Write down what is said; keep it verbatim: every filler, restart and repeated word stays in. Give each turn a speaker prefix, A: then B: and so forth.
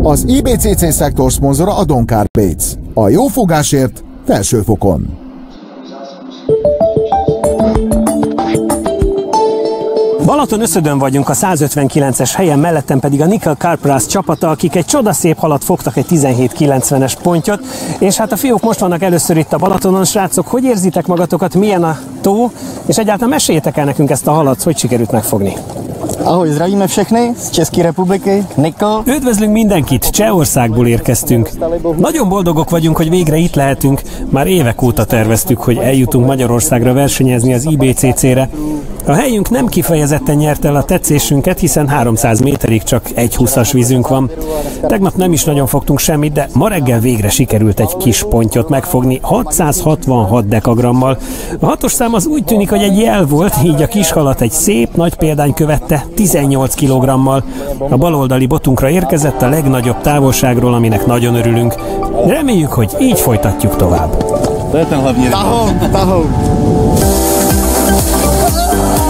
A: Az I B C C szektor szponzora a Carp. A jó fogásért felsőfokon.
B: Balaton Összödön vagyunk a százötvenkilences helyen, mellettem pedig a nikkel Carp csapata, akik egy csodaszép halat fogtak, egy tizenhét kilencvenes pontyot, és hát a fiúk most vannak először itt a Balatonon. Srácok, hogy érzitek magatokat, milyen a tó, és egyáltalán meséljétek el nekünk ezt a halat, hogy sikerült megfogni?
C: Ahoj, zdravíme všechny z České republiky, nikkel.
B: Üdvözlünk mindenkit, Csehországból érkeztünk. Nagyon boldogok vagyunk, hogy végre itt lehetünk. Már évek óta terveztük, hogy eljutunk Magyarországra versenyezni az I B C C-re. A helyünk nem kifejezetten nyert el a tetszésünket, hiszen háromszáz méterig csak egy húszas vízünk van. Tegnap nem is nagyon fogtunk semmit, de ma reggel végre sikerült egy kis pontyot megfogni hatszázhatvanhat dekagrammal. A hatos szám az úgy tűnik, hogy egy jel volt, így a kis halat egy szép nagy példány követte tizennyolc kilogrammal. A baloldali botunkra érkezett a legnagyobb távolságról, aminek nagyon örülünk. Reméljük, hogy így folytatjuk tovább.
C: Taho, taho.